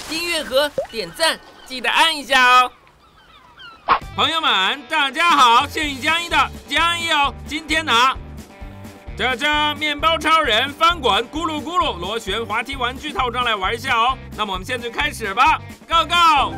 订阅和点赞记得按一下哦。朋友们，大家好，现役江一的江一哦，今天拿这面包超人翻滚咕噜咕噜螺旋滑梯玩具套装来玩一下哦。那么我们现在就开始吧 ，Go Go！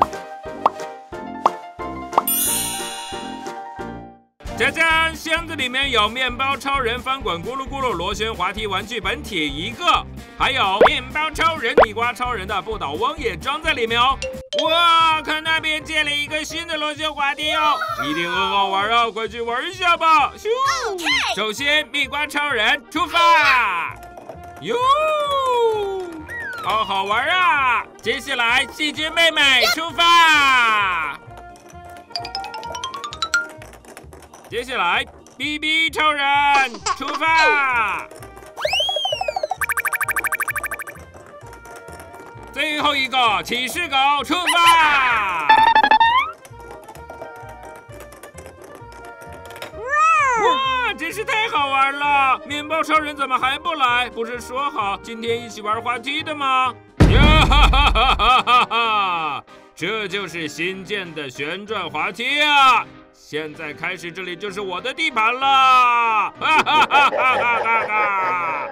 짜잔，箱子里面有面包超人翻滚咕噜咕噜螺旋滑梯玩具本体1个，还有面包超人、地瓜超人的不倒翁也装在里面哦。哇，看那边建了一个新的螺旋滑梯哦，一定很好玩啊！快去玩一下吧！咻！首先，蜜瓜超人出发，哟，好玩啊！接下来，细菌妹妹出发。接下来 ，BB 超人出发，最后一个骑士狗出发。哇，真是太好玩了！面包超人怎么还不来？不是说好今天一起玩滑梯的吗？呀哈哈哈哈哈哈！这就是新建的旋转滑梯啊！现在开始，这里就是我的地盘了！哈哈哈哈哈哈哈！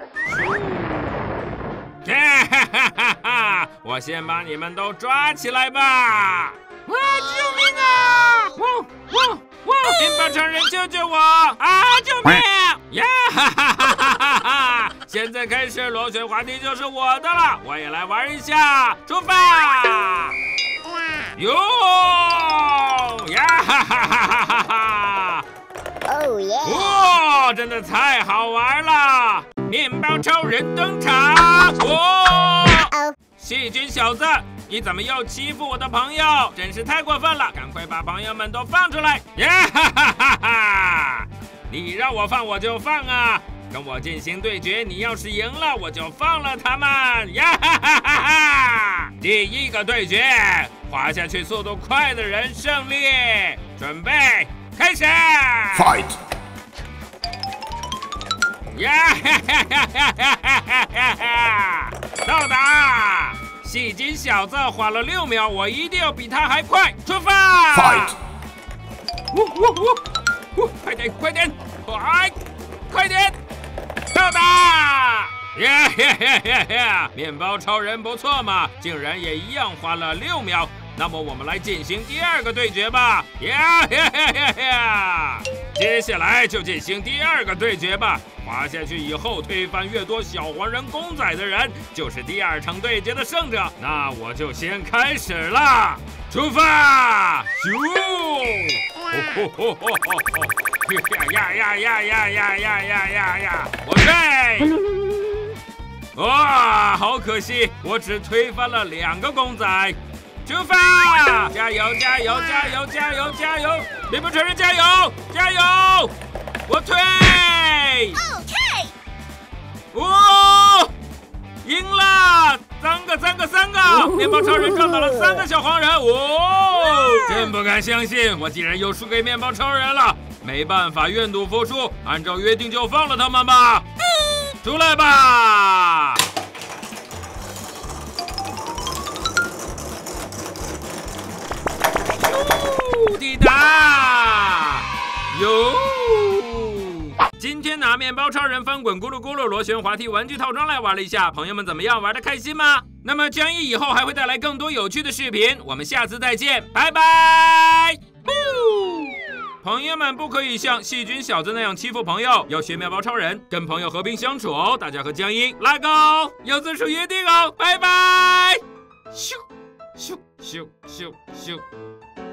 哈哈哈！我先把你们都抓起来吧！哇，救命啊！哇！面包超人救救我！啊，救命！呀哈哈哈哈哈！现在开始，螺旋滑梯就是我的了，我也来玩一下，出发！哟呀哈哈哈哈哈！哦耶！哇，真的太好玩了！面包超人登场！哇！细菌小子，你怎么又欺负我的朋友？真是太过分了！赶快把朋友们都放出来！呀哈哈哈哈！你让我放我就放啊！跟我进行对决，你要是赢了，我就放了他们！呀哈哈哈哈！第一个对决，滑下去速度快的人胜利。准备，开始 ！Fight！ 呀哈哈哈哈哈哈哈！到达！细菌小子花了6秒，我一定要比他还快！出发 ！Fight！ 快点，快点！到达！面包超人不错嘛，竟然也一样花了6秒。那么我们来进行第2个对决吧！接下来就进行第2个对决吧。滑下去以后推翻越多小黄人公仔的人，就是第2场对决的胜者。那我就先开始了，出发！咻！呀！我退！哇，好可惜，我只推翻了2个公仔。出发！加油！面包超人加油！我退！ OK！ 哇，赢了！3个！面包超人撞倒了3个小黄人，真不敢相信，我竟然又输给面包超人了。没办法，愿赌服输，按照约定就放了他们吧。出来吧！滴答！哟！今天拿面包超人翻滚咕噜咕噜螺旋滑梯玩具套装来玩了一下，朋友们怎么样？玩得开心吗？那么江一以后还会带来更多有趣的视频，我们下次再见，拜拜！朋友们不可以像细菌小子那样欺负朋友，要学面包超人，跟朋友和平相处哦。大家和江一拉钩，要遵守约定哦，拜拜！咻。